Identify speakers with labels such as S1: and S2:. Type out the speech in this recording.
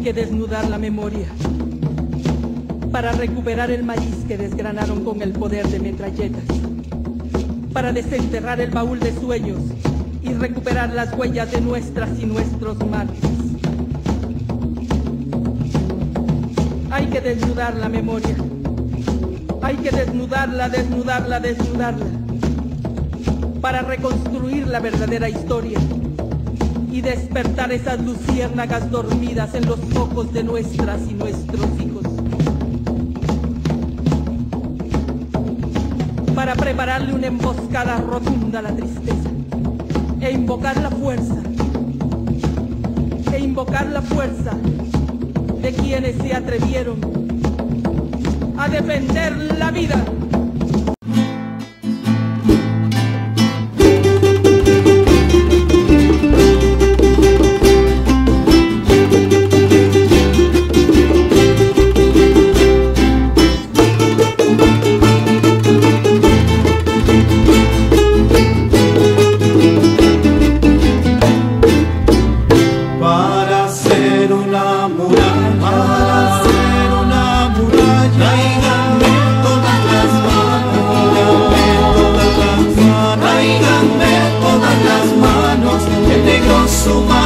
S1: que desnudar la memoria para recuperar el maíz que desgranaron con el poder de metralletas, para desenterrar el baúl de sueños y recuperar las huellas de nuestras y nuestros mártires. Hay que desnudar la memoria, hay que desnudarla, desnudarla, desnudarla, para reconstruir la verdadera historia y despertar esas luciérnagas dormidas en los ojos de nuestras y nuestros hijos. Para prepararle una emboscada rotunda a la tristeza e invocar la fuerza de quienes se atrevieron a defender la vida.
S2: Tráiganme todas las manos, el negro su mano.